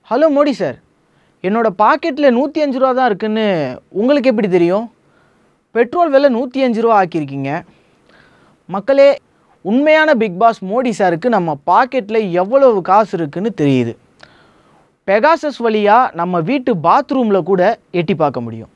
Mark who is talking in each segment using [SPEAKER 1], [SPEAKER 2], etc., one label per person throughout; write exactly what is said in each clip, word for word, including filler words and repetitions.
[SPEAKER 1] Hello Modi sir, என்னோட பாக்கெட்டில் நூற்றி அஞ்சு ரூபா தான் இருக்குன்னு உங்களுக்கு எப்படி தெரியும்? பெட்ரோல் விலை நூற்றி அஞ்சு ரூபா ஆக்கியிருக்கீங்க. மக்களே, உண்மையான பிக் பாஸ் மோடி சாருக்கு நம்ம பாக்கெட்டில் எவ்வளவு காசு இருக்குன்னு தெரியுது. பெகாசஸ் வழியாக நம்ம வீட்டு பாத்ரூமில் கூட எட்டி பார்க்க முடியும்.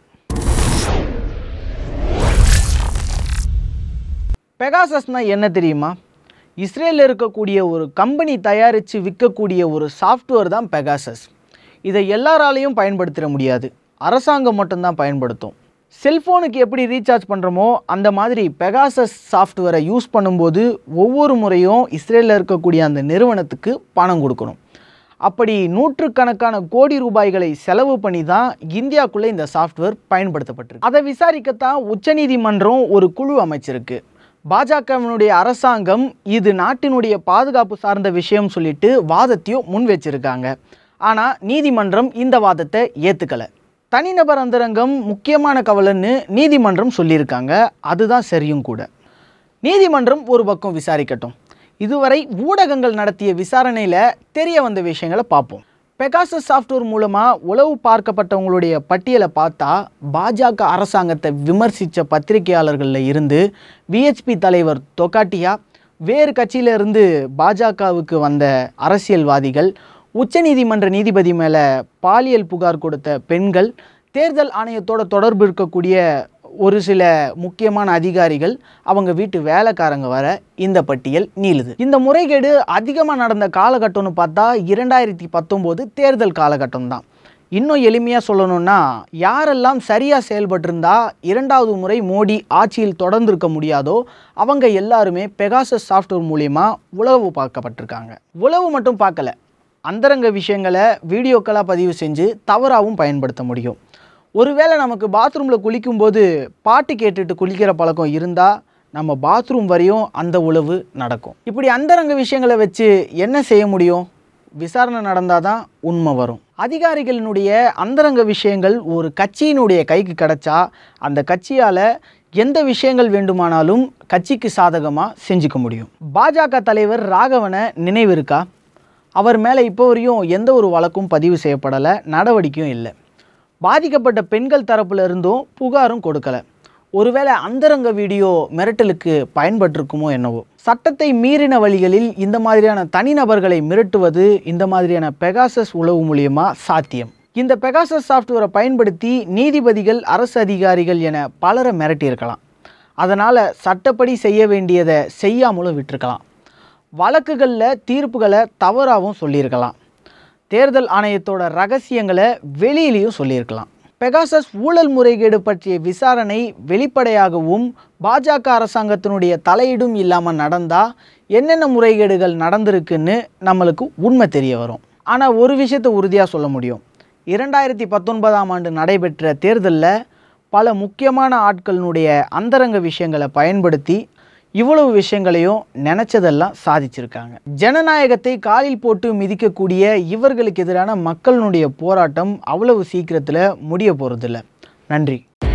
[SPEAKER 1] பெகாசஸ்னால் என்ன தெரியுமா? இஸ்ரேலில் இருக்கக்கூடிய ஒரு கம்பெனி தயாரித்து விற்கக்கூடிய ஒரு சாஃப்ட்வேர் தான் பெகாசஸ். இதை எல்லாராலையும் பயன்படுத்திட முடியாது, அரசாங்கம் மட்டும்தான் பயன்படுத்தும். செல்ஃபோனுக்கு எப்படி ரீசார்ஜ் பண்ணுறோமோ அந்த மாதிரி பெகாசஸ் சாஃப்ட்வேரை யூஸ் பண்ணும்போது ஒவ்வொரு முறையும் இஸ்ரேலில் இருக்கக்கூடிய அந்த நிறுவனத்துக்கு பணம் கொடுக்கணும். அப்படி நூற்றுக்கணக்கான கோடி ரூபாய்களை செலவு பண்ணி தான் இந்தியாவுக்குள்ளே இந்த சாஃப்ட்வேர் பயன்படுத்தப்பட்டிருக்கு. அதை விசாரிக்கத்தான் உச்சநீதிமன்றம் ஒரு குழு அமைச்சிருக்கு. பாஜகவினுடைய அரசாங்கம் இது நாட்டினுடைய பாதுகாப்பு சார்ந்த விஷயம் சொல்லிட்டு வாதத்தையும் முன் வச்சிருக்காங்க. ஆனால் நீதிமன்றம் இந்த வாதத்தை ஏற்றுக்கலை. தனிநபர் அந்தரங்கம் முக்கியமான கவலைன்னு நீதிமன்றம் சொல்லியிருக்காங்க. அதுதான் சரியும் கூட. நீதிமன்றம் ஒரு பக்கம் விசாரிக்கட்டும். இதுவரை ஊடகங்கள் நடத்திய விசாரணையில் தெரிய வந்த விஷயங்களை பார்ப்போம். பெகாசஸ் சாஃப்ட்வேர் மூலமாக உளவு பார்க்கப்பட்டவங்களுடைய பட்டியலை பார்த்தா பாஜக அரசாங்கத்தை விமர்சித்த பத்திரிகையாளர்களில் இருந்து விஹெச்பி தலைவர் தொகாட்டியா, வேறு கட்சியிலிருந்து பாஜகவுக்கு வந்த அரசியல்வாதிகள், உச்சநீதிமன்ற நீதிபதி மேலே பாலியல் புகார் கொடுத்த பெண்கள், தேர்தல் ஆணையத்தோட தொடர்பு இருக்கக்கூடிய ஒரு சில முக்கியமான அதிகாரிகள், அவங்க வீட்டு வேலைக்காரங்க வர இந்த பட்டியல் நீளுது. இந்த முறைகேடு அதிகமாக நடந்த காலகட்டம்னு பார்த்தா இரண்டாயிரத்தி பத்தொம்போது தேர்தல் காலகட்டம் தான். இன்னும் எளிமையாக சொல்லணும்னா, யாரெல்லாம் சரியாக செயல்பட்டிருந்தா இரண்டாவது முறை மோடி ஆட்சியில் தொடர்ந்து இருக்க முடியாதோ அவங்க எல்லாருமே பெகாசஸ் சாஃப்ட்வேர் மூலமா உளவு பார்க்கப்பட்டிருக்காங்க. உளவு மட்டும் பார்க்கல, அந்தரங்க விஷயங்களை வீடியோக்களாக பதிவு செஞ்சு தவறாகவும் பயன்படுத்த முடியும். ஒருவேளை நமக்கு பாத்ரூமில் குளிக்கும்போது பாட்டு கேட்டுட்டு குளிக்கிற பழக்கம் இருந்தால் நம்ம பாத்ரூம் வரையும் அந்த உளவு நடக்கும். இப்படி அந்தரங்க விஷயங்களை வச்சு என்ன செய்ய முடியும்? விசாரணை நடந்தால் தான் உண்மை வரும். அதிகாரிகளினுடைய அந்தரங்க விஷயங்கள் ஒரு கட்சியினுடைய கைக்கு கிடச்சா அந்த கட்சியால் எந்த விஷயங்கள் வேண்டுமானாலும் கட்சிக்கு சாதகமாக செஞ்சுக்க முடியும். பாஜக தலைவர் ராகவனை நினைவு இருக்கா? அவர் மேலே இப்போ வரையும் எந்த ஒரு வழக்கும் பதிவு செய்யப்படலை, நடவடிக்கையும் இல்லை. பாதிக்கப்பட்ட பெண்கள் தரப்புல இருந்தும் புகாரும் கொடுக்கலை. ஒருவேளை அந்தரங்க வீடியோ மிரட்டலுக்கு பயன்பட்டிருக்குமோ என்னவோ. சட்டத்தை மீறின வழிகளில் இந்த மாதிரியான தனிநபர்களை மிரட்டுவது இந்த மாதிரியான பெகாசஸ் உளவு மூலியமாக சாத்தியம். இந்த பெகாசஸ் சாஃப்ட்வேரை பயன்படுத்தி நீதிபதிகள், அரசு அதிகாரிகள் என பலரை மிரட்டியிருக்கலாம். அதனால் சட்டப்படி செய்ய வேண்டியதை செய்யாமலும் விட்டுருக்கலாம். வழக்குகளில் தீர்ப்புகளை தவறாகவும் சொல்லியிருக்கலாம். தேர்தல் ஆணையத்தோட ரகசியங்களை வெளியிலையும் சொல்லியிருக்கலாம். பெகாசஸ் ஊழல் முறைகேடு பற்றிய விசாரணை வெளிப்படையாகவும் பாஜக அரசாங்கத்தினுடைய தலையீடும் இல்லாமல் நடந்தால் என்னென்ன முறைகேடுகள் நடந்திருக்குன்னு நம்மளுக்கு உண்மை தெரிய வரும். ஆனால் ஒரு விஷயத்தை உறுதியாக சொல்ல முடியும். இரண்டாயிரத்தி பத்தொன்பதாம் ஆண்டு நடைபெற்ற தேர்தலில் பல முக்கியமான ஆட்களினுடைய அந்தரங்க விஷயங்களை பயன்படுத்தி இவ்வளவு விஷயங்களையும் நினச்சதெல்லாம் சாதிச்சிருக்காங்க. ஜனநாயகத்தை காலில் போட்டு மிதிக்கக்கூடிய இவர்களுக்கு எதிரான மக்களினுடைய போராட்டம் அவ்வளவு சீக்கிரத்தில் முடிய போகிறதில்ல. நன்றி.